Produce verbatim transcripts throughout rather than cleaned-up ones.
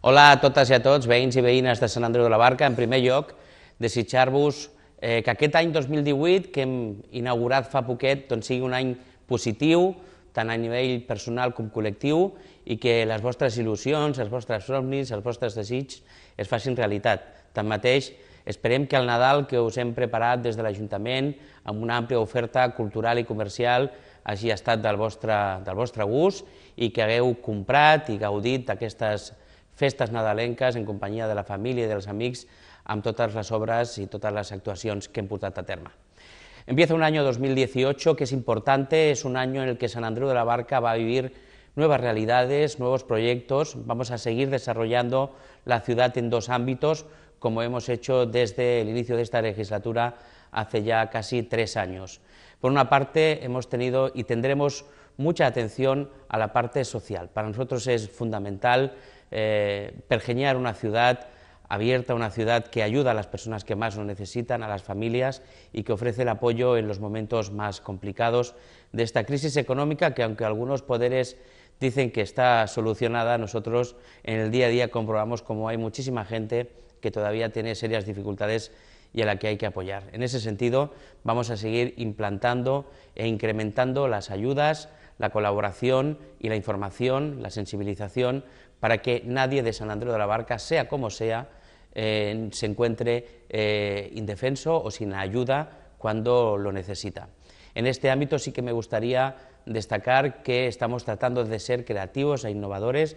Hola a totes i a tots, veïns i veïnes de Sant Andreu de la Barca. En primer lloc, desitjar-vos eh, que aquest any dos mil divuit, que hem inaugurat fa poquet, doncs sigui un any positiu, tant a nivell personal com col·lectiu, i que les vostres il·lusions, els vostres somnis, els vostres desitjos es facin realitat. Tanmateix, esperem que el Nadal que us hem preparat des de l'Ajuntament, amb una àmplia oferta cultural i comercial, hagi estat del vostre, del vostre gust i que hagueu comprat i gaudit d'aquestes festes nadalenques en companyia de la família i dels amics amb totes les obres y todas las actuaciones que hem portat a terme. Empieza un año dos mil dieciocho que es importante, es un año en el que Sant Andreu de la Barca va a vivir nuevas realidades, nuevos proyectos. Vamos a seguir desarrollando la ciudad en dos ámbitos, como hemos hecho desde el inicio de esta legislatura hace ya casi tres años. Por una parte, hemos tenido y tendremos mucha atención a la parte social. Para nosotros es fundamental eh, pergeñar una ciudad abierta, una ciudad que ayuda a las personas que más lo necesitan, a las familias, y que ofrece el apoyo en los momentos más complicados de esta crisis económica que, aunque algunos poderes dicen que está solucionada, nosotros en el día a día comprobamos cómo hay muchísima gente que todavía tiene serias dificultades y a la que hay que apoyar. En ese sentido, vamos a seguir implantando e incrementando las ayudas, la colaboración y la información, la sensibilización, para que nadie de Sant Andreu de la Barca, sea como sea, eh, se encuentre eh, indefenso o sin ayuda cuando lo necesita. En este ámbito sí que me gustaría destacar que estamos tratando de ser creativos e innovadores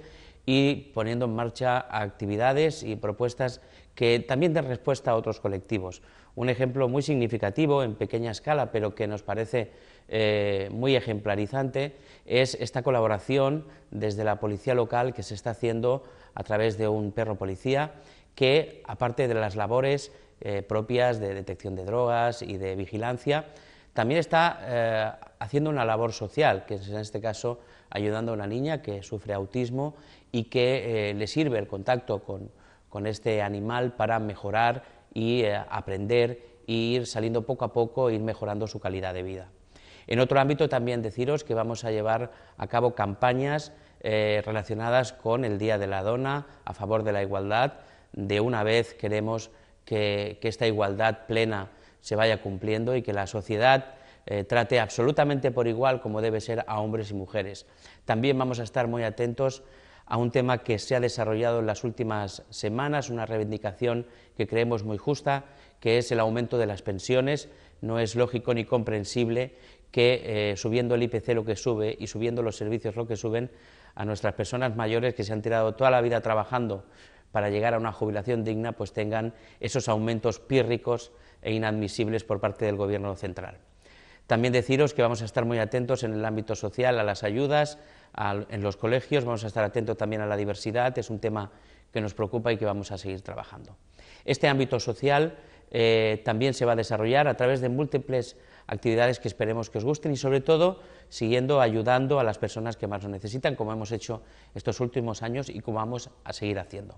y poniendo en marcha actividades y propuestas que también den respuesta a otros colectivos. Un ejemplo muy significativo, en pequeña escala, pero que nos parece eh, muy ejemplarizante, es esta colaboración desde la policía local que se está haciendo a través de un perro policía, que, aparte de las labores eh, propias de detección de drogas y de vigilancia, también está eh, haciendo una labor social, que es en este caso ayudando a una niña que sufre autismo y que eh, le sirve el contacto con, con este animal para mejorar y eh, aprender e ir saliendo poco a poco e ir mejorando su calidad de vida. En otro ámbito también deciros que vamos a llevar a cabo campañas eh, relacionadas con el Día de la Dona, a favor de la igualdad. De una vez queremos que, que esta igualdad plena se vaya cumpliendo y que la sociedad eh, trate absolutamente por igual como debe ser a hombres y mujeres. También vamos a estar muy atentos a un tema que se ha desarrollado en las últimas semanas, una reivindicación que creemos muy justa, que es el aumento de las pensiones. No es lógico ni comprensible que eh, subiendo el I P C lo que sube y subiendo los servicios lo que suben, a nuestras personas mayores que se han tirado toda la vida trabajando para llegar a una jubilación digna, pues tengan esos aumentos pírricos e inadmisibles por parte del Gobierno central. También deciros que vamos a estar muy atentos en el ámbito social a las ayudas, a, en los colegios, vamos a estar atentos también a la diversidad, es un tema que nos preocupa y que vamos a seguir trabajando. Este ámbito social eh, también se va a desarrollar a través de múltiples actividades que esperemos que os gusten y, sobre todo, siguiendo ayudando a las personas que más lo necesitan, como hemos hecho estos últimos años y como vamos a seguir haciendo.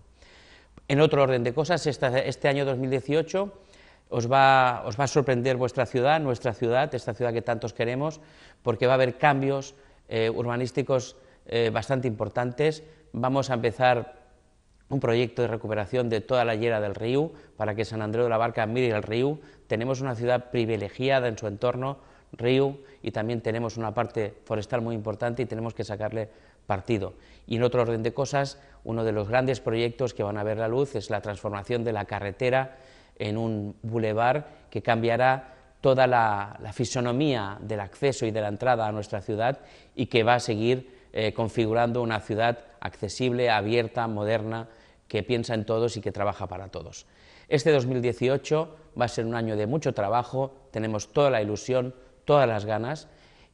En otro orden de cosas, esta, este año dos mil dieciocho os va, os va a sorprender vuestra ciudad, nuestra ciudad, esta ciudad que tantos queremos, porque va a haber cambios eh, urbanísticos eh, bastante importantes. Vamos a empezar un proyecto de recuperación de toda la llera del río, para que Sant Andreu de la Barca mire el río. Tenemos una ciudad privilegiada en su entorno, río, y también tenemos una parte forestal muy importante y tenemos que sacarle partido. Y en otro orden de cosas, uno de los grandes proyectos que van a ver la luz es la transformación de la carretera en un bulevar que cambiará toda la, la fisonomía del acceso y de la entrada a nuestra ciudad y que va a seguir eh, configurando una ciudad accesible, abierta, moderna, que piensa en todos y que trabaja para todos. Este dos mil dieciocho va a ser un año de mucho trabajo, tenemos toda la ilusión, todas las ganas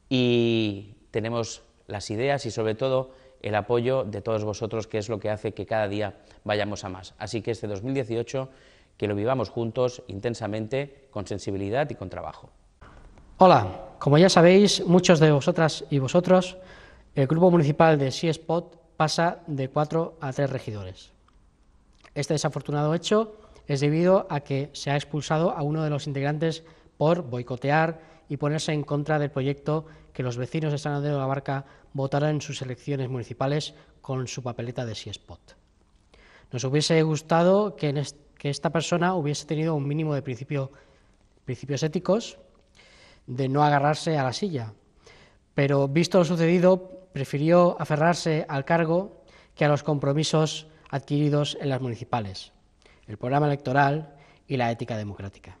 y tenemos las ideas y, sobre todo, el apoyo de todos vosotros, que es lo que hace que cada día vayamos a más. Así que este dos mil dieciocho que lo vivamos juntos, intensamente, con sensibilidad y con trabajo. Hola, como ya sabéis, muchos de vosotras y vosotros, el Grupo Municipal de SeaSpot pasa de cuatro a tres regidores. Este desafortunado hecho es debido a que se ha expulsado a uno de los integrantes por boicotear y ponerse en contra del proyecto que los vecinos de Sant Andreu de la Barca votaron en sus elecciones municipales con su papeleta de SeaSpot. Nos hubiese gustado que, en est que esta persona hubiese tenido un mínimo de principio, principios éticos, de no agarrarse a la silla, pero visto lo sucedido, prefirió aferrarse al cargo que a los compromisos adquiridos en las municipales, el programa electoral y la ética democrática.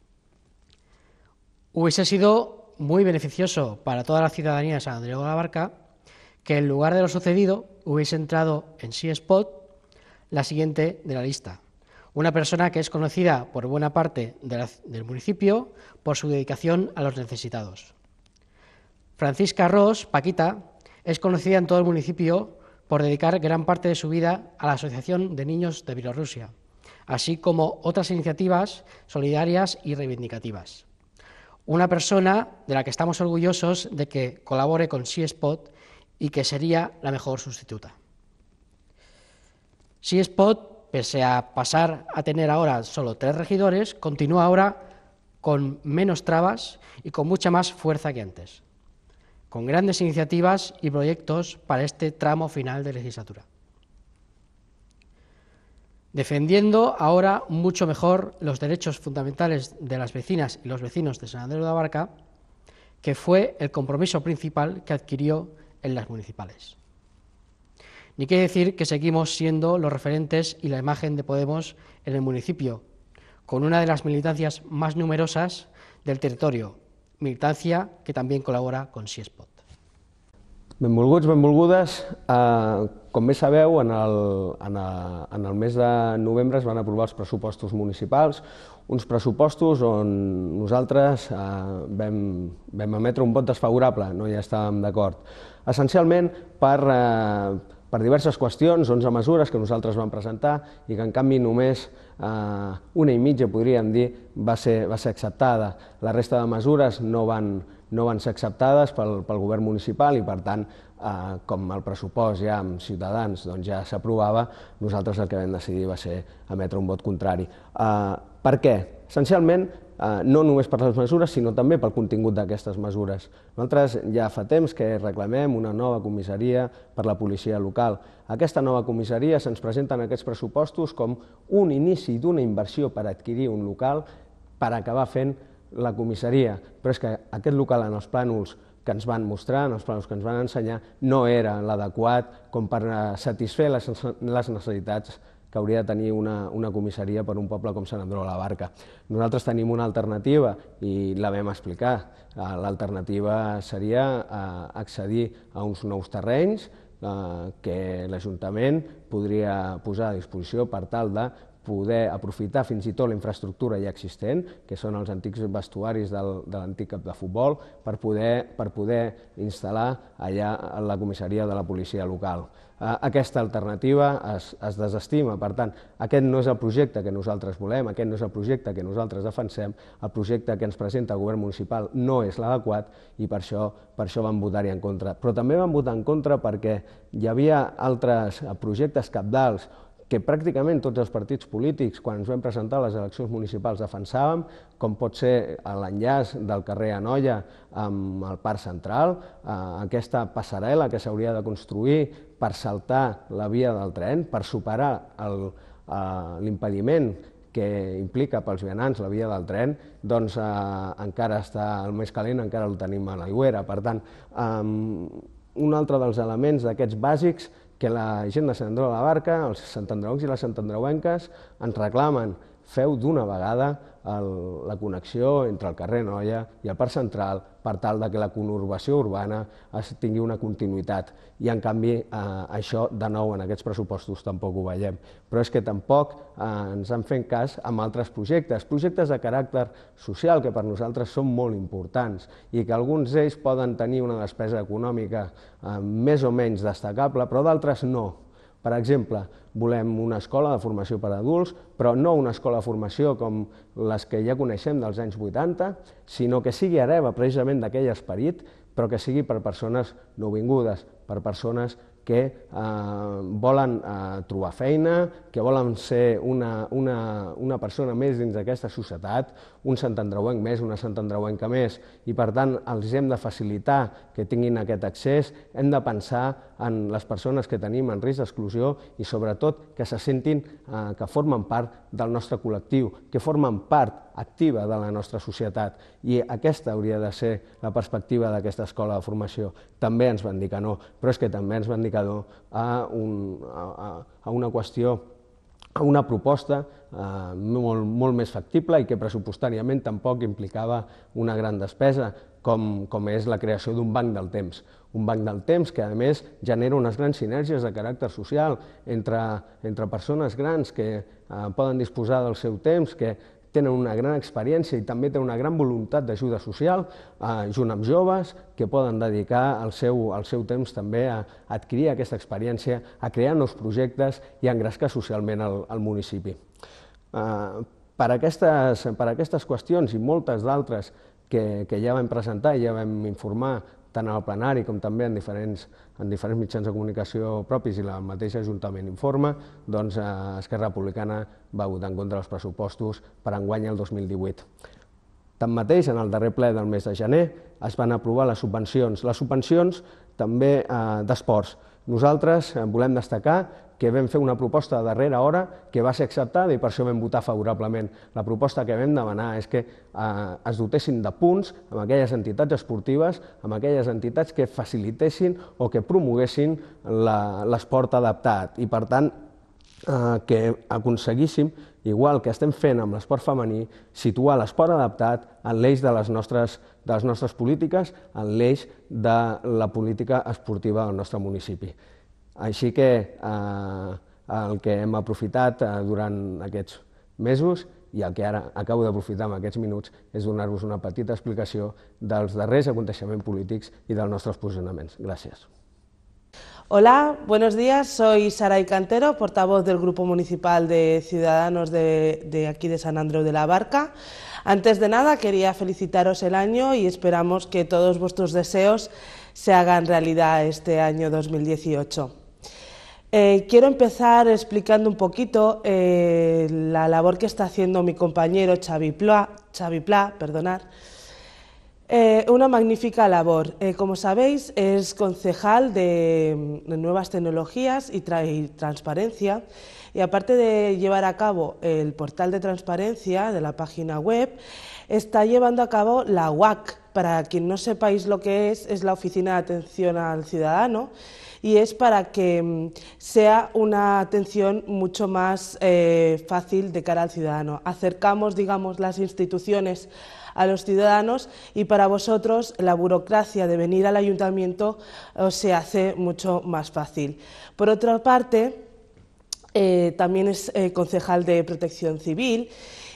Hubiese sido muy beneficioso para toda la ciudadanía de San Andreu de la Barca que en lugar de lo sucedido hubiese entrado en SeaSpot la siguiente de la lista, una persona que es conocida por buena parte de la, del municipio por su dedicación a los necesitados. Francisca Ros, Paquita, es conocida en todo el municipio por dedicar gran parte de su vida a la Asociación de Niños de Bielorrusia, así como otras iniciativas solidarias y reivindicativas. Una persona de la que estamos orgullosos de que colabore con SeaSpot y que sería la mejor sustituta. SeaSpot, pese a pasar a tener ahora solo tres regidores, continúa ahora con menos trabas y con mucha más fuerza que antes, con grandes iniciativas y proyectos para este tramo final de legislatura, defendiendo ahora mucho mejor los derechos fundamentales de las vecinas y los vecinos de San Andreu de la Barca, que fue el compromiso principal que adquirió en las municipales. Ni qué decir que seguimos siendo los referentes y la imagen de Podemos en el municipio, con una de las militancias más numerosas del territorio, militancia que també col·labora con SeaSpot. Benvolguts, benvolgudes. Eh, com bé sabeu, en el, en, a, en el mes de novembre es van aprovar els pressupostos municipals, uns pressupostos on nosaltres eh, vam, vam emetre un vot desfavorable, no hi estàvem d'acord. Essencialment per, eh, per diverses qüestions, onze mesures que nosaltres vam presentar i que en canvi només eh, una i mitja, podríem dir, va ser, va ser acceptada. La resta de mesures no van, no van ser acceptades pel, pel govern municipal i, per tant, eh, com el pressupost ja amb Ciutadans doncs ja s'aprovava, nosaltres el que vam decidir va ser emetre un vot contrari. Eh, per què? Essencialment, eh, no només per les mesures, sinó també pel contingut d'aquestes mesures. Nosaltres ja fa temps que reclamem una nova comissaria per la policia local. Aquesta nova comissaria se'ns presenta en aquests pressupostos com un inici d'una inversió per adquirir un local per acabar fent la comissaria, però és que aquest local en els plànols que ens van mostrar, en els plànols que ens van ensenyar, no era l'adequat com per satisfer les necessitats que hauria de tenir una, una comissaria per un poble com Sant Andreu de la Barca. Nosaltres tenim una alternativa i la vam explicar. L'alternativa seria accedir a uns nous terrenys que l'Ajuntament podria posar a disposició per tal de poder aprofitar fins i tot la infraestructura ja existent, que són els antics vestuaris del, de l'antic camp de futbol, per poder, per poder instal·lar allà la comissaria de la policia local. Aquesta alternativa es, es desestima, per tant, aquest no és el projecte que nosaltres volem, aquest no és el projecte que nosaltres defensem, el projecte que ens presenta el govern municipal no és l'adequat i per això, per això vam votar-hi en contra. Però també vam votar en contra perquè hi havia altres projectes cabdals que pràcticament tots els partits polítics, quan ens vam presentar a les eleccions municipals, defensàvem, com pot ser l'enllaç del carrer Anoia amb el Parc Central, aquesta passarel·la que s'hauria de construir per saltar la via del tren, per superar l'impediment que implica pels vianants la via del tren, doncs encara està el més calent, encara el tenim a l'aigüera. Per tant, un altre dels elements d'aquests bàsics que la gent de Sant Andreu de la Barca, els santandreuencs i les santandreuenques, ens reclamen: feu d'una vegada la connexió entre el carrer Anoia i el Parc Central per tal que la conurbació urbana tingui una continuïtat. I, en canvi, això, de nou, en aquests pressupostos tampoc ho veiem. Però és que tampoc ens han fet cas amb altres projectes, projectes de caràcter social que per nosaltres són molt importants i que alguns d'ells poden tenir una despesa econòmica més o menys destacable, però d'altres no. Per exemple, volem una escola de formació per a adults, però no una escola de formació com les que ja coneixem dels anys vuitanta, sinó que sigui hereva precisament d'aquell esperit, però que sigui per persones nouvingudes, per persones que volen trobar feina, que volen ser una persona més dins d'aquesta societat, un Sant Andreuenc més, una Sant Andreuenca més, i per tant els hem de facilitar que tinguin aquest accés, hem de pensar en les persones que tenim en risc d'exclusió i sobretot que se sentin eh, que formen part del nostre col·lectiu, que formen part activa de la nostra societat, i aquesta hauria de ser la perspectiva d'aquesta escola de formació. També ens van dir que no, però és que també ens van dir que no a, un, a, a una qüestió, a una proposta eh, molt, molt més factible i que pressupostàriament tampoc implicava una gran despesa, com, com és la creació d'un banc del temps. Un banc del temps que, a més, genera unes grans sinergies de caràcter social entre, entre persones grans que eh, poden disposar del seu temps, que tenen una gran experiència i també tenen una gran voluntat d'ajuda social, eh, junt amb joves que poden dedicar el seu, el seu temps també a, a adquirir aquesta experiència, a crear nous projectes i a engrescar socialment el, el municipi. Eh, per, aquestes, per aquestes qüestions i moltes d'altres que, que ja vam presentar i ja vam informar tant al plenari com també en diferents, en diferents mitjans de comunicació propis i el mateix Ajuntament informa, doncs eh, Esquerra Republicana va votar en contra dels pressupostos per enguany el dos mil divuit. Tanmateix, en el darrer ple del mes de gener es van aprovar les subvencions, les subvencions també eh, d'esports. Nosaltres eh, volem destacar que vam fer una proposta de darrera hora que va ser acceptada i per això vam votar favorablement. La proposta que vam demanar és que eh, es dotessin de punts amb aquelles entitats esportives, amb aquelles entitats que facilitessin o que promoguessin l'esport adaptat i, per tant, eh, que aconseguíssim, igual que estem fent amb l'esport femení, situar l'esport adaptat en l'eix de les nostres, de les nostres polítiques, en l'eix de la política esportiva del nostre municipi. Així que eh, el que hem aprofitat eh, durant aquests mesos i el que ara acabo d'aprofitar en aquests minuts és donar-vos una petita explicació dels darrers aconteixements polítics i dels nostres posicionaments. Gràcies. Hola, buenos días. Soy Saray Cantero, portavoz del Grupo Municipal de Ciudadanos de, de aquí de San Andreu de la Barca. Antes de nada, quería felicitaros el año y esperamos que todos vuestros deseos se hagan realidad este año dos mil dieciocho. Eh, quiero empezar explicando un poquito eh, la labor que está haciendo mi compañero Xavi Pla, Xavi Pla, perdonad. Eh, una magnífica labor. Eh, como sabéis, es concejal de, de Nuevas Tecnologías y, tra y Transparencia, y aparte de llevar a cabo el portal de transparencia de la página web, está llevando a cabo la U A C. Para quien no sepáis lo que es, es la Oficina de Atención al Ciudadano, y es para que sea una atención mucho más eh, fácil de cara al ciudadano. Acercamos, digamos, las instituciones a los ciudadanos y para vosotros la burocracia de venir al ayuntamiento os se hace mucho más fácil. Por otra parte, eh, también es eh, concejal de Protección Civil.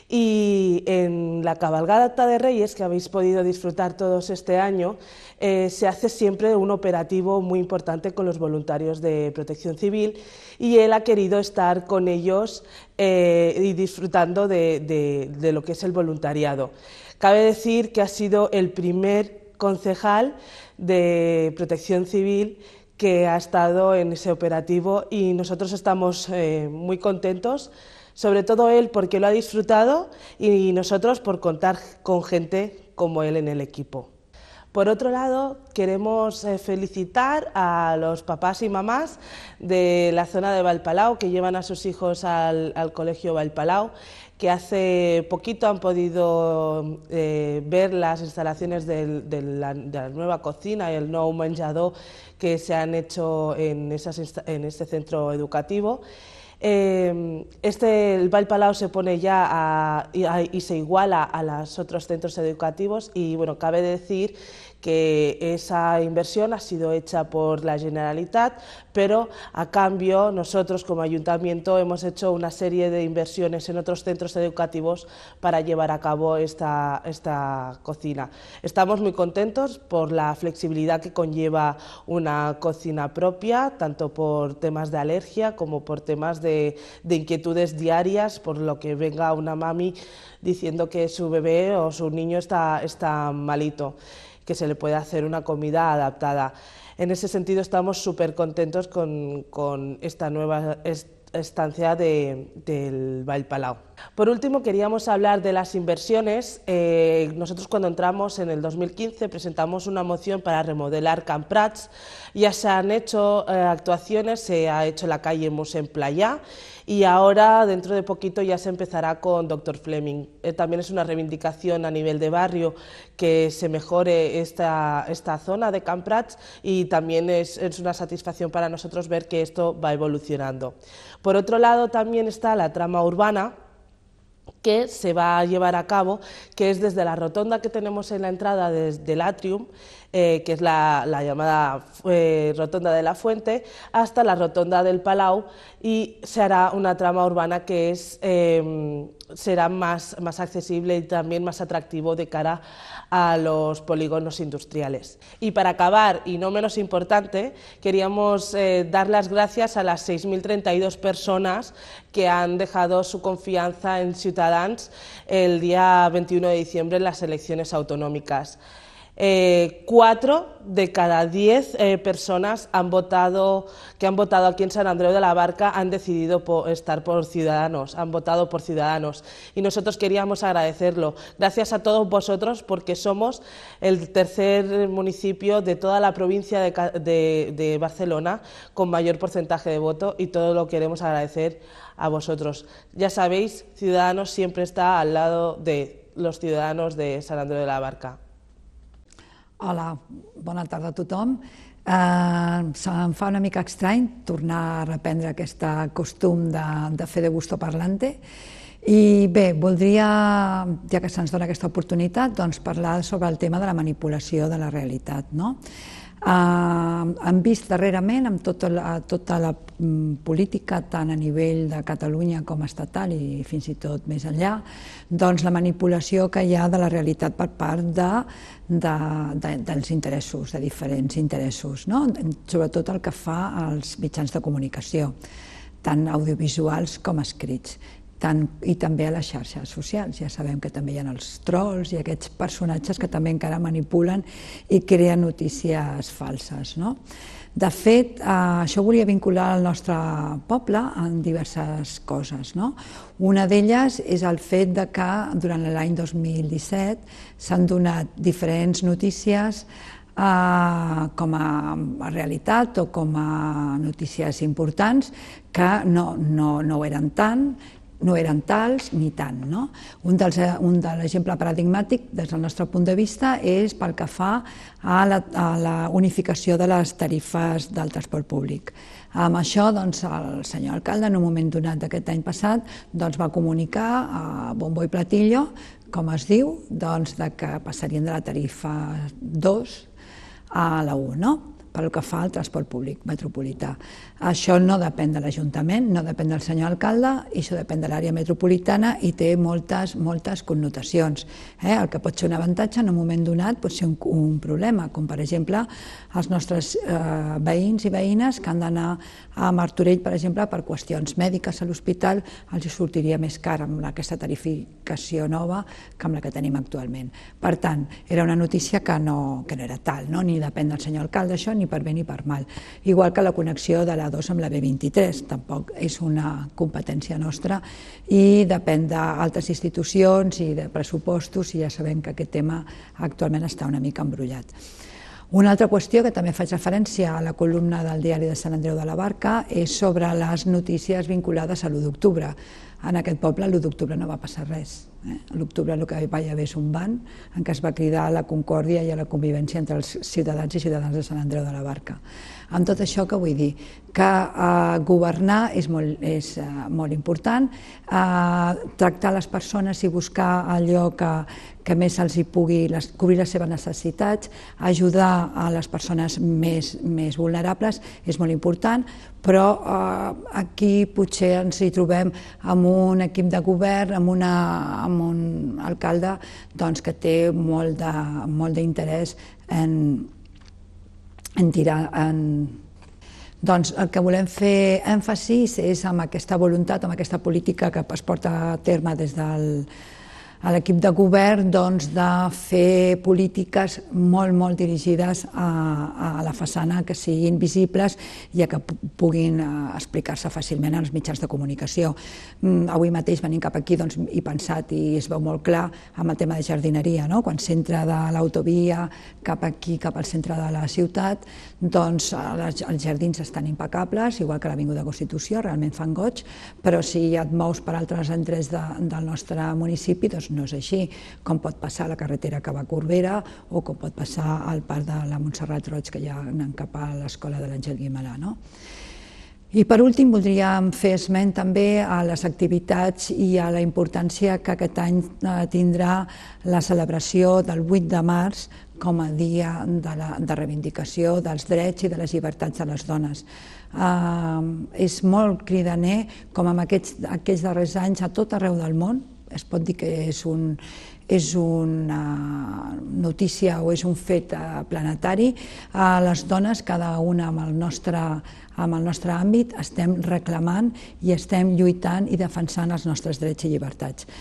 Y en la cabalgata de Reyes, que habéis podido disfrutar todos este año, eh, se hace siempre un operativo muy importante con los voluntarios de Protección Civil y él ha querido estar con ellos eh, y disfrutando de, de, de lo que es el voluntariado. Cabe decir que ha sido el primer concejal de Protección Civil que ha estado en ese operativo y nosotros estamos eh, muy contentos. Sobre todo él porque lo ha disfrutado y nosotros por contar con gente como él en el equipo. Por otro lado, queremos felicitar a los papás y mamás de la zona de Valpalau que llevan a sus hijos al, al colegio Valpalau, que hace poquito han podido eh, ver las instalaciones del, de, la, de la nueva cocina y el nou menjador que se han hecho en, esas, en este centro educativo. Eh, este, el Valpalau se pone ya a, a, y se iguala a los otros centros educativos y bueno, cabe decir que esa inversión ha sido hecha por la Generalitat, pero a cambio nosotros como ayuntamiento hemos hecho una serie de inversiones en otros centros educativos para llevar a cabo esta, esta cocina. Estamos muy contentos por la flexibilidad que conlleva una cocina propia, tanto por temas de alergia como por temas de, de inquietudes diarias, por lo que venga una mami diciendo que su bebé o su niño está, está malito, que se le puede hacer una comida adaptada. En ese sentido estamos súper contentos con, con esta nueva, est, estancia de, del Vall Palau. Por último, queríamos hablar de las inversiones. Eh, nosotros cuando entramos en el dos mil quince presentamos una moción para remodelar Camp Prats. Ya se han hecho eh, actuaciones, se ha hecho la calle Musem Playa y ahora dentro de poquito ya se empezará con doctor Fleming. Eh, también es una reivindicación a nivel de barrio que se mejore esta, esta zona de Camp Prats y también es, es una satisfacción para nosotros ver que esto va evolucionando. Por otro lado también está la trama urbana que se va a llevar a cabo, que es desde la rotonda que tenemos en la entrada del atrium, eh, que es la, la llamada eh, rotonda de la Fuente, hasta la rotonda del Palau, y se hará una trama urbana que es, eh, será más, más accesible y también más atractivo de cara a los polígonos industriales. Y para acabar, y no menos importante, queríamos eh, dar las gracias a las seis mil treinta y dos personas que han dejado su confianza en Ciutadans el día veintiuno de diciembre en las elecciones autonómicas. Eh, cuatro de cada diez eh, personas han votado, que han votado aquí en Sant Andreu de la Barca han decidido por estar por Ciudadanos, han votado por Ciudadanos y nosotros queríamos agradecerlo. Gracias a todos vosotros porque somos el tercer municipio de toda la provincia de, de, de Barcelona con mayor porcentaje de voto y todo lo queremos agradecer a vosotros. Ya sabéis, Ciudadanos siempre está al lado de los ciudadanos de Sant Andreu de la Barca. Hola, bona tarda a tothom. Eh, se'm fa una mica estrany tornar a reprendre aquest costum de, de fer de gusto parlante i bé, voldria, ja que se'ns dona aquesta oportunitat, doncs parlar sobre el tema de la manipulació de la realitat, no? Uh, hem vist darrerament amb tota la, tota la um, política tant a nivell de Catalunya com estatal i fins i tot més enllà, doncs la manipulació que hi ha de la realitat per part de, de, de, dels interessos, de diferents interessos, no? Sobretot el que fa als mitjans de comunicació, tant audiovisuals com escrits. Tant, i també a les xarxes socials. Ja sabem que també hi ha els trolls i aquests personatges que també encara manipulen i creen notícies falses, no? De fet, eh, això volia vincular el nostre poble en diverses coses, no? Una d'elles és el fet de que durant l'any dos mil disset s'han donat diferents notícies eh, com a realitat o com a notícies importants que no, no, no ho eren tant, no eren tals ni tant, no? Un dels, un de l'exemple paradigmàtic des del nostre punt de vista és pel que fa a la, a la unificació de les tarifes del transport públic. Amb això, doncs, el senyor alcalde, en un moment donat d'aquest any passat, doncs, va comunicar a bombo i platillo, com es diu, doncs, de que passarien de la tarifa dos a la u, no? Pel que fa al transport públic metropolità. Això no depèn de l'Ajuntament, no depèn del senyor alcalde, i això depèn de l'àrea metropolitana i té moltes, moltes connotacions. Eh? El que pot ser un avantatge en un moment donat pot ser un, un problema, com per exemple els nostres eh, veïns i veïnes que han d'anar a Martorell, per exemple, per qüestions mèdiques a l'hospital, els sortiria més car amb aquesta tarificació nova que amb la que tenim actualment. Per tant, era una notícia que no, que no era tal, no? Ni depèn del senyor alcalde, això, ni per bé ni per mal. Igual que la connexió de la dos amb la B vint-i-tres, tampoc és una competència nostra i depèn d'altres institucions i de pressupostos i ja sabem que aquest tema actualment està una mica embrollat. Una altra qüestió que també faig referència a la columna del diari de Sant Andreu de la Barca és sobre les notícies vinculades a l'u d'octubre. En aquest poble l'u d'octubre no va passar res. A l'octubre el que va haver és un ban en què es va cridar a la concòrdia i a la convivència entre els ciutadans i ciutadans de Sant Andreu de la Barca. Amb tot això, què vull dir? Que eh, governar és molt, és, eh, molt important, eh, tractar les persones i buscar allò que, que més els hi pugui les, cobrir les seves necessitats, ajudar a les persones més, més vulnerables és molt important, però eh, aquí potser ens hi trobem amb un equip de govern, amb, una, amb un alcalde doncs, que té molt de, molt d'interès en, en tirar... En... Doncs el que volem fer èmfasis és amb aquesta voluntat, amb aquesta política que es porta a terme des del a l'equip de govern doncs, de fer polítiques molt, molt dirigides a, a la façana, que siguin visibles i a que puguin explicar-se fàcilment als mitjans de comunicació. Avui mateix venim cap aquí doncs, i pensat, i es veu molt clar amb el tema de jardineria, no? Quan s'entra de l'autovia cap aquí, cap al centre de la ciutat, doncs els jardins estan impecables, igual que l'Avinguda Constitució, realment fan goig, però si et mous per altres endrecs de, del nostre municipi, doncs no és així, com pot passar a la carretera que va a Corbera o com pot passar al parc de la Montserrat Roig, que ja anem cap a l'escola de l'Àngel Guimerà. No? I per últim voldríem fer esment també a les activitats i a la importància que aquest any tindrà la celebració del vuit de març com a dia de, la, de reivindicació dels drets i de les llibertats de les dones. Uh, és molt cridaner com en aquests, aquests darrers anys a tot arreu del món, es pot dir que és, un, és una notícia o és un fet planetari, uh, les dones, cada una amb el nostre, amb el nostre àmbit, estem reclamant i estem lluitant i defensant els nostres drets i llibertats.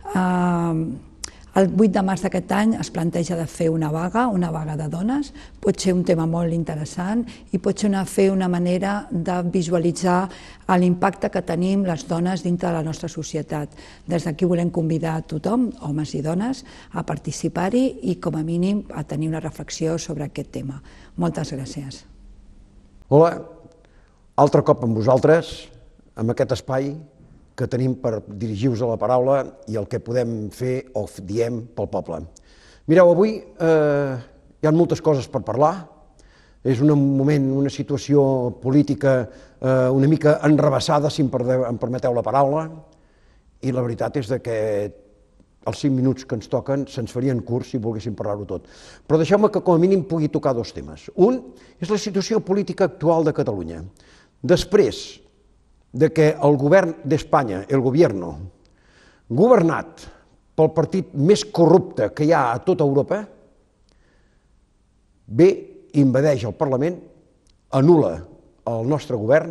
Uh, El vuit de març d'aquest any es planteja de fer una vaga, una vaga de dones, pot ser un tema molt interessant i pot ser una, fer una manera de visualitzar l'impacte que tenim les dones dintre de la nostra societat. Des d'aquí volem convidar a tothom, homes i dones, a participar-hi i com a mínim a tenir una reflexió sobre aquest tema. Moltes gràcies. Hola, altre cop amb vosaltres, amb aquest espai que tenim per dirigir-vos a la paraula i el que podem fer o diem pel poble. Mireu, avui eh, hi ha moltes coses per parlar, és un moment, una situació política eh, una mica enrevessada, si em, perdeu, em permeteu la paraula, i la veritat és que els cinc minuts que ens toquen se'ns farien curts si volguéssim parlar-ho tot. Però deixeu-me que com a mínim pugui tocar dos temes. Un és la situació política actual de Catalunya. Després de que el govern d'Espanya, el gobierno, governat pel partit més corrupte que hi ha a tota Europa, ve, invadeix el Parlament, anul·la el nostre govern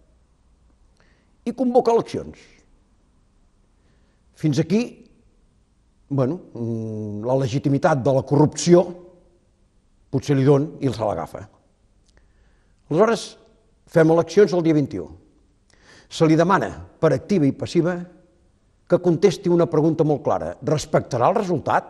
i convoca eleccions. Fins aquí, bueno, la legitimitat de la corrupció potser li dona i se l'agafa. Aleshores, fem eleccions el dia vint-i-u. Se li demana, per activa i passiva, que contesti una pregunta molt clara. Respectarà el resultat?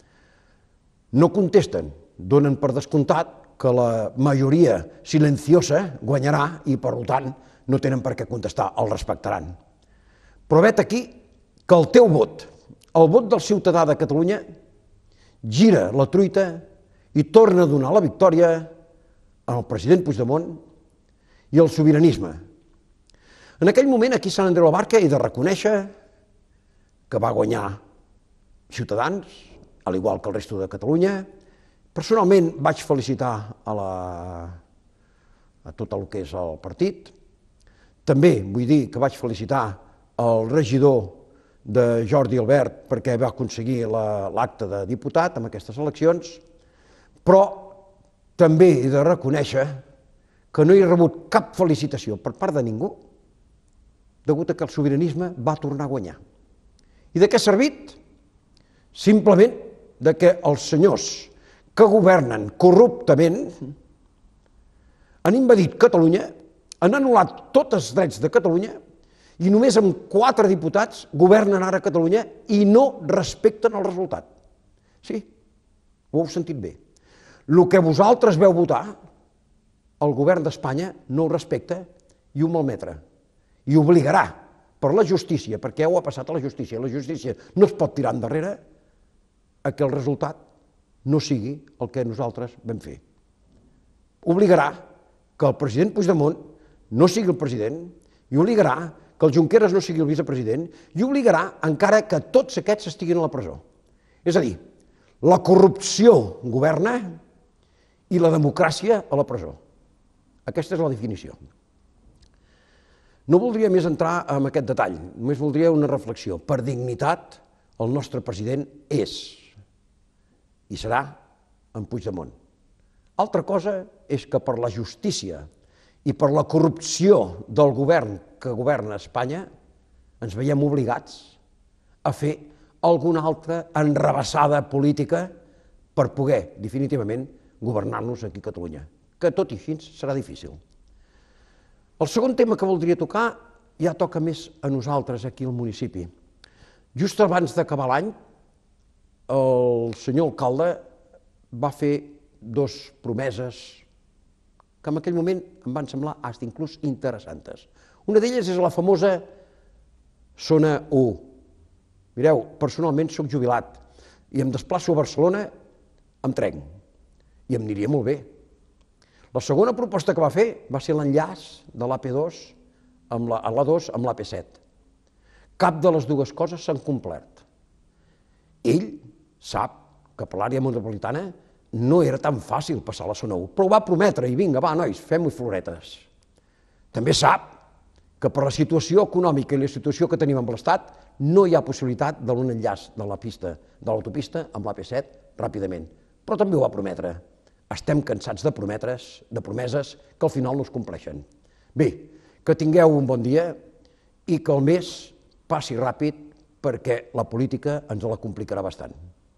No contesten, donen per descomptat que la majoria silenciosa guanyarà i, per tant, no tenen per què contestar, el respectaran. Però vet aquí que el teu vot, el vot del ciutadà de Catalunya, gira la truita i torna a donar la victòria al president Puigdemont i al sobiranisme. En aquell moment, aquí a Sant Andreu de la Barca, he de reconèixer que va guanyar Ciutadans, al igual que el resto de Catalunya. Personalment vaig felicitar a, la, a tot el que és el partit. També vull dir que vaig felicitar el regidor de Jordi Albert perquè va aconseguir l'acte de diputat en aquestes eleccions, però també he de reconèixer que no he rebut cap felicitació per part de ningú degut a que el sobiranisme va tornar a guanyar. I de què ha servit? Simplement de que els senyors que governen corruptament han invadit Catalunya, han anul·lat tots els drets de Catalunya i només amb quatre diputats governen ara Catalunya i no respecten el resultat. Sí, ho heu sentit bé. El que vosaltres veu votar, el govern d'Espanya no ho respecta i ho malmetre. I obligarà per la justícia, perquè ja ho ha passat a la justícia, la justícia no es pot tirar endarrere, a que el resultat no sigui el que nosaltres vam fer. Obligarà que el president Puigdemont no sigui el president, i obligarà que el Junqueras no sigui el vicepresident, i obligarà encara que tots aquests estiguin a la presó. És a dir, la corrupció governa i la democràcia a la presó. Aquesta és la definició. No voldria més entrar en aquest detall, només voldria una reflexió. Per dignitat, el nostre president és i serà en Puigdemont. Altra cosa és que per la justícia i per la corrupció del govern que governa Espanya ens veiem obligats a fer alguna altra enrabassada política per poder, definitivament, governar-nos aquí a Catalunya, que tot i així serà difícil. El segon tema que voldria tocar ja toca més a nosaltres aquí al municipi. Just abans d'acabar l'any, el senyor alcalde va fer dues promeses que en aquell moment em van semblar fins inclús interessants. Una d'elles és la famosa zona u. Mireu, personalment soc jubilat i em desplaço a Barcelona amb tren i em aniria molt bé. La segona proposta que va fer va ser l'enllaç de l'A P dos amb l'A dos amb l'A P set. Cap de les dues coses s'han complert. Ell sap que per l'àrea metropolitana no era tan fàcil passar a la zona u, però ho va prometre i vinga, va, nois, fem-ho floretes. També sap que per la situació econòmica i la situació que tenim amb l'Estat no hi ha possibilitat d'un enllaç de la pista de l'autopista amb l'A P set ràpidament, però també ho va prometre. Estem cansats de prometres, de promeses que al final no es compleixen. Bé, que tingueu un bon dia i que el mes passi ràpid perquè la política ens la complicarà bastant.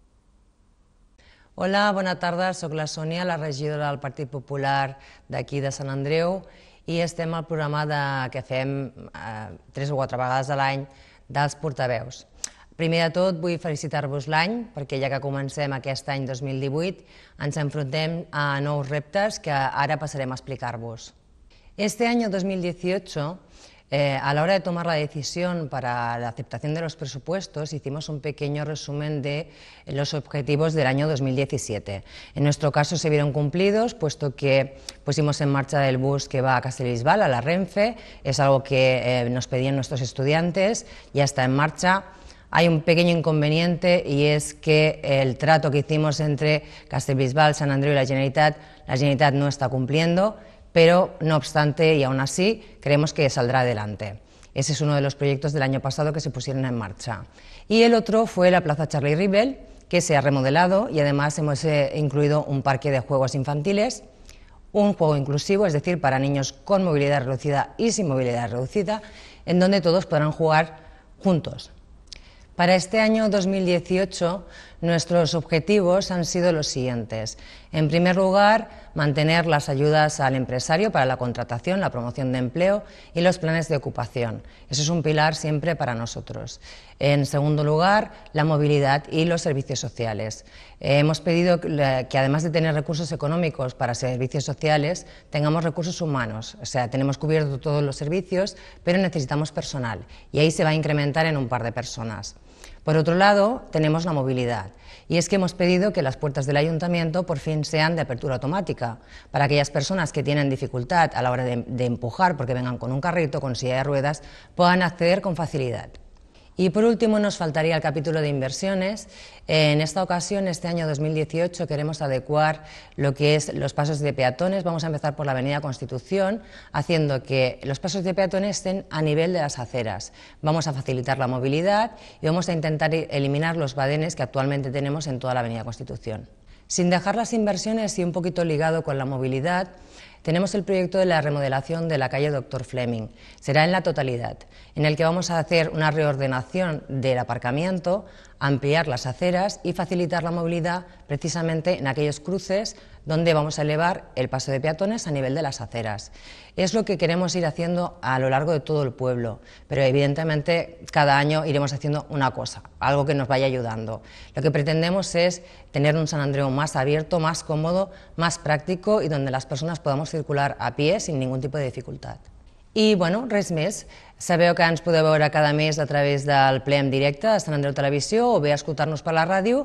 Hola, bona tarda, soc la Sònia, la regidora del Partit Popular d'aquí de Sant Andreu i estem al programa que fem tres o quatre vegades a l'any dels portaveus. Primer de tot vull felicitar-vos l'any perquè ja que comencem aquest any dos mil divuit ens enfrontem a nous reptes que ara passarem a explicar-vos. Este año dos mil dieciocho, Eh, a la hora de tomar la decisión para la aceptación de los presupuestos, hicimos un pequeño resumen de los objetivos del año dos mil diecisiete. En nuestro caso se vieron cumplidos, puesto que pusimos en marcha el bus que va a Castellbisbal, a la Renfe, es algo que eh, nos pedían nuestros estudiantes, ya está en marcha. Hay un pequeño inconveniente y es que el trato que hicimos entre Castellbisbal, Sant Andreu y la Generalitat, la Generalitat no está cumpliendo, pero no obstante y aún así creemos que saldrá adelante. Ese es uno de los proyectos del año pasado que se pusieron en marcha. Y el otro fue la Plaza Charlie Rivel, que se ha remodelado y además hemos eh, incluido un parque de juegos infantiles, un juego inclusivo, es decir, para niños con movilidad reducida y sin movilidad reducida, en donde todos podrán jugar juntos. Para este año dos mil dieciocho, nuestros objetivos han sido los siguientes. En primer lugar, mantener las ayudas al empresario para la contratación, la promoción de empleo y los planes de ocupación. Eso es un pilar siempre para nosotros. En segundo lugar, la movilidad y los servicios sociales. Eh, hemos pedido que, además de tener recursos económicos para servicios sociales, tengamos recursos humanos. O sea, tenemos cubiertos todos los servicios, pero necesitamos personal y ahí se va a incrementar en un par de personas. Por otro lado, tenemos la movilidad, y es que hemos pedido que las puertas del ayuntamiento por fin sean de apertura automática, para aquellas personas que tienen dificultad a la hora de, de empujar, porque vengan con un carrito, con silla de ruedas, puedan acceder con facilidad. Y por último nos faltaría el capítulo de inversiones. En esta ocasión, este año dos mil dieciocho, queremos adecuar lo que es los pasos de peatones. Vamos a empezar por la avenida Constitución, haciendo que los pasos de peatones estén a nivel de las aceras. Vamos a facilitar la movilidad y vamos a intentar eliminar los badenes que actualmente tenemos en toda la avenida Constitución. Sin dejar las inversiones y un poquito ligado con la movilidad, tenemos el proyecto de la remodelación de la calle Doctor Fleming. Será en la totalidad, en el que vamos a hacer una reordenación del aparcamiento, ampliar las aceras y facilitar la movilidad precisamente en aquellos cruces donde vamos a elevar el paso de peatones a nivel de las aceras. Es lo que queremos ir haciendo a lo largo de todo el pueblo, pero evidentemente cada año iremos haciendo una cosa, algo que nos vaya ayudando. Lo que pretendemos es tener un Sant Andreu más abierto, más cómodo, más práctico y donde las personas podamos circular a pie sin ningún tipo de dificultad. I, bueno, res més. Sabeu que ens podeu veure cada mes a través del ple en directe de Sant Andreu Televisió o bé escoltar-nos per la ràdio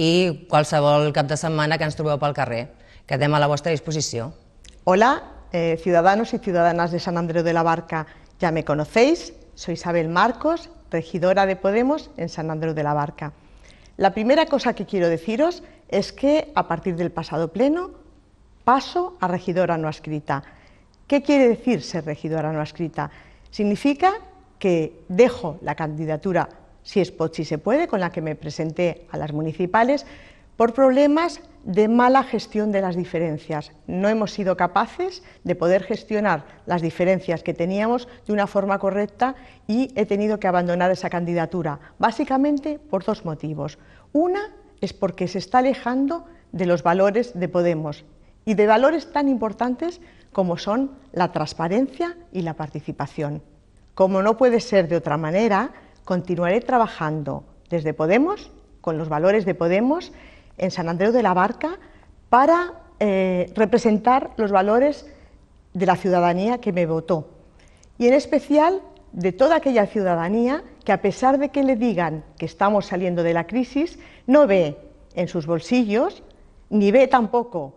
i qualsevol cap de setmana que ens trobeu pel carrer. Quedem a la vostra disposició. Hola, eh, ciudadanos y ciudadanas de San Andreu de la Barca. Ya me conocéis, soy Isabel Marcos, regidora de Podemos en San Andreu de la Barca. La primera cosa que quiero deciros es que a partir del pasado pleno paso a regidora no adscrita. ¿Qué quiere decir ser regidora no adscrita? Significa que dejo la candidatura, si es pot, si se puede, con la que me presenté a las municipales, por problemas de mala gestión de las diferencias. No hemos sido capaces de poder gestionar las diferencias que teníamos de una forma correcta y he tenido que abandonar esa candidatura, básicamente por dos motivos. Una es porque se está alejando de los valores de Podemos y de valores tan importantes como son la transparencia y la participación. Como no puede ser de otra manera, continuaré trabajando desde Podemos, con los valores de Podemos, en San Andreu de la Barca, para eh, representar los valores de la ciudadanía que me votó. Y en especial de toda aquella ciudadanía que, a pesar de que le digan que estamos saliendo de la crisis, no ve en sus bolsillos, ni ve tampoco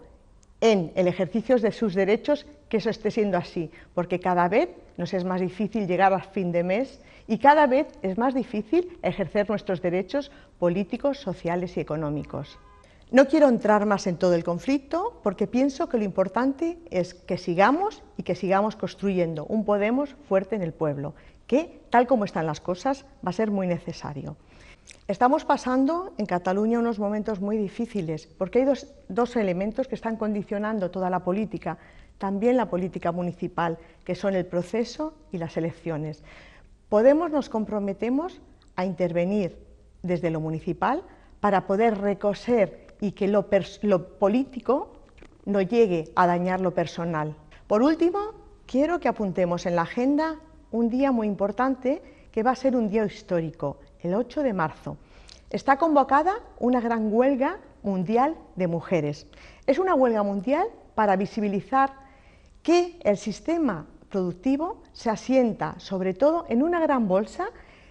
en el ejercicio de sus derechos que eso esté siendo así, porque cada vez nos es más difícil llegar al fin de mes y cada vez es más difícil ejercer nuestros derechos políticos, sociales y económicos. No quiero entrar más en todo el conflicto porque pienso que lo importante es que sigamos y que sigamos construyendo un Podemos fuerte en el pueblo, que, tal como están las cosas, va a ser muy necesario. Estamos pasando en Cataluña unos momentos muy difíciles porque hay dos, dos elementos que están condicionando toda la política, también la política municipal, que son el proceso y las elecciones. Podemos nos comprometemos a intervenir desde lo municipal para poder recoser y que lo, lo político no llegue a dañar lo personal. Por último, quiero que apuntemos en la agenda un día muy importante que va a ser un día histórico, el ocho de marzo. Está convocada una gran huelga mundial de mujeres. Es una huelga mundial para visibilizar que el sistema productivo se asienta sobre todo en una gran bolsa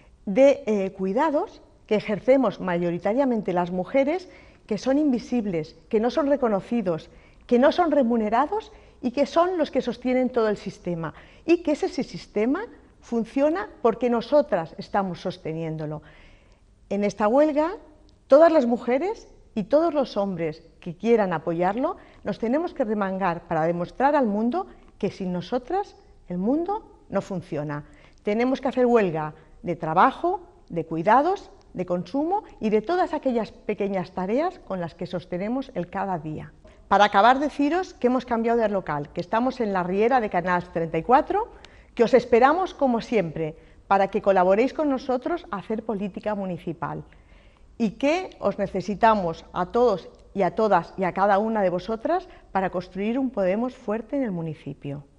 de eh, cuidados que ejercemos mayoritariamente las mujeres, que son invisibles, que no son reconocidos, que no son remunerados y que son los que sostienen todo el sistema. Y que ese sistema funciona porque nosotras estamos sosteniéndolo. En esta huelga, todas las mujeres y todos los hombres que quieran apoyarlo, nos tenemos que remangar para demostrar al mundo que sin nosotras el mundo no funciona. Tenemos que hacer huelga de trabajo, de cuidados, de consumo y de todas aquellas pequeñas tareas con las que sostenemos el cada día. Para acabar, deciros que hemos cambiado de local, que estamos en la Riera de Canals treinta y cuatro, que os esperamos como siempre para que colaboréis con nosotros a hacer política municipal y que os necesitamos a todos y a todas y a cada una de vosotras para construir un Podemos fuerte en el municipio.